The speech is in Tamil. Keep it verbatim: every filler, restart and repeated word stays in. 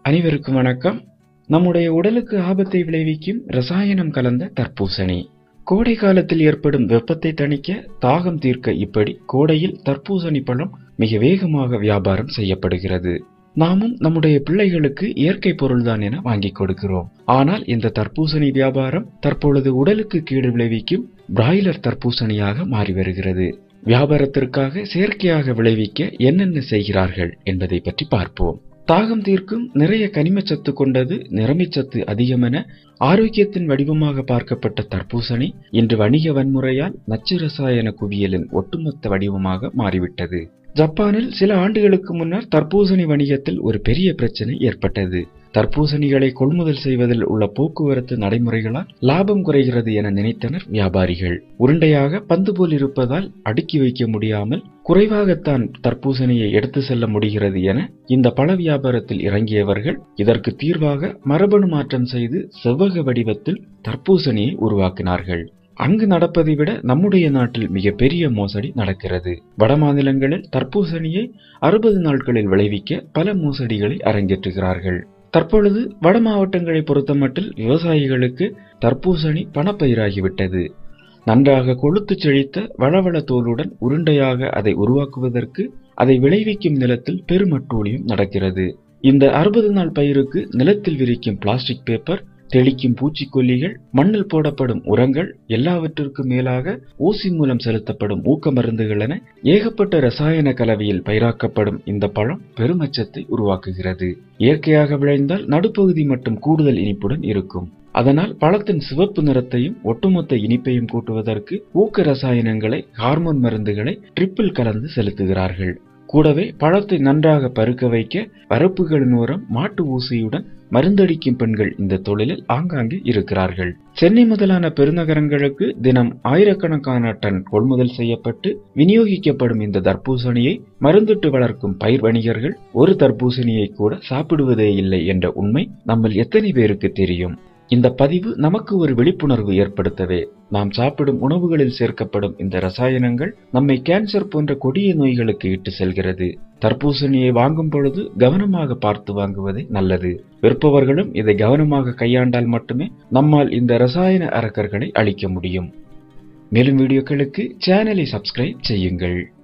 அனைவருக்கும் வணக்கம். நம்முடைய உடலுக்கு ஆபத்தை விளைவிக்கும் ரசாயனம் கலந்த தர்பூசணி. கோடை காலத்தில் ஏற்படும் வெப்பத்தை தணிக்க, தாகம் தீர்க்க இப்படி கோடையில் தர்பூசணி பழம் மிக வேகமாக வியாபாரம் செய்யப்படுகிறது. நாமும் நம்முடைய பிள்ளைகளுக்கு இயற்கை பொருள்தான் என வாங்கி கொடுக்கிறோம். ஆனால் இந்த தர்பூசணி வியாபாரம் தற்பொழுது உடலுக்கு கேடு விளைவிக்கும் பிராய்லர் தர்பூசணியாக மாறி வருகிறது. வியாபாரத்திற்காக செயற்கையாக விளைவிக்க என்னென்ன செய்கிறார்கள் என்பதை பற்றி பார்ப்போம். தாகம் தீர்க்கும் நிறைய கனிமச்சத்து கொண்டது, நிறமிச்சத்து அதிகமென ஆரோக்கியத்தின் வடிவமாக பார்க்கப்பட்ட தர்பூசணி இன்று வணிக வன்முறையால் நச்சு ரசாயன குவியலின் ஒட்டுமொத்த வடிவமாக மாறிவிட்டது. ஜப்பானில் சில ஆண்டுகளுக்கு முன்னர் தர்பூசணி வணிகத்தில் ஒரு பெரிய பிரச்சனை ஏற்பட்டது. தர்பூசணிகளை கொள்முதல் செய்வதில் உள்ள போக்குவரத்து நடைமுறைகளால் லாபம் குறைகிறது என நினைத்தனர் வியாபாரிகள். உருண்டையாக பந்து போல் இருப்பதால் அடுக்கி வைக்க முடியாமல் குறைவாகத்தான் தர்பூசணியை எடுத்து செல்ல முடிகிறது என இந்த பழ வியாபாரத்தில் இறங்கியவர்கள் இதற்கு தீர்வாக மரபணு மாற்றம் செய்து செவ்வக வடிவத்தில் தர்பூசணியை உருவாக்கினார்கள். அங்கு நடப்பதை விட நம்முடைய நாட்டில் மிக பெரிய மோசடி நடக்கிறது. வட மாநிலங்களில் தர்பூசணியை அறுபது நாட்களில் விளைவிக்க பல மோசடிகளை அரங்கேற்றுகிறார்கள். தற்பொழுது வட மாவட்டங்களை பொறுத்தமட்டில் விவசாயிகளுக்கு தர்பூசணி பணப்பயிராகிவிட்டது. நன்றாக கொழுத்து செழித்த வளவள தோலுடன் உருண்டையாக அதை உருவாக்குவதற்கு அதை விளைவிக்கும் நிலத்தில் பெருமட்டூழியம் நடக்கிறது. இந்த அறுபது நாள் பயிருக்கு நிலத்தில் விரிக்கும் பிளாஸ்டிக் பேப்பர், தெளிக்கும் பூச்சிக்கொல்லிகள், மண்ணில் போடப்படும் உரங்கள், எல்லாவற்றிற்கும் மேலாக ஊசி மூலம் செலுத்தப்படும் ஊக்க மருந்துகள் என ஏகப்பட்ட ரசாயன கலவையில் பயிராக்கப்படும் இந்த பழம் பெருமச்சத்தை உருவாக்குகிறது. இயற்கையாக விளைந்தால் நடுப்பகுதி மட்டும் கூடுதல் இனிப்புடன் இருக்கும். அதனால் பழத்தின் சிவப்பு நிறத்தையும் ஒட்டுமொத்த இனிப்பையும் கூட்டுவதற்கு ஊக்க ரசாயனங்களை, ஹார்மோன் மருந்துகளை ட்ரிப்பிள் கலந்து செலுத்துகிறார்கள். கூடவே பழத்தை நன்றாக பருக்க வைக்க வரப்புகளின் ஓரம் மாட்டு ஊசியுடன் மருந்தடிக்கும் பெண்கள் இந்த தொழிலில் ஆங்காங்கே இருக்கிறார்கள். சென்னை முதலான பெருநகரங்களுக்கு தினம் ஆயிரக்கணக்கான டன் கொள்முதல் செய்யப்பட்டு விநியோகிக்கப்படும் இந்த தர்பூசணியை மருந்திட்டு வளர்க்கும் பயிர் வணிகர்கள் ஒரு தர்பூசணியை கூட சாப்பிடுவதே இல்லை என்ற உண்மை நம்மில் எத்தனை பேருக்கு தெரியும்? இந்த பதிவு நமக்கு ஒரு விழிப்புணர்வு ஏற்படுத்தவே. நாம் சாப்பிடும் உணவுகளில் சேர்க்கப்படும் இந்த ரசாயனங்கள் நம்மை கேன்சர் போன்ற கொடிய நோய்களுக்கு இட்டு செல்கிறது. தர்பூசணியை வாங்கும் பொழுது கவனமாக பார்த்து வாங்குவதே நல்லது. விற்பவர்களும் இதை கவனமாக கையாண்டால் மட்டுமே நம்மால் இந்த ரசாயன அரக்கர்களை அழிக்க முடியும். மேலும் வீடியோக்களுக்கு சேனலை சப்ஸ்கிரைப் செய்யுங்கள்.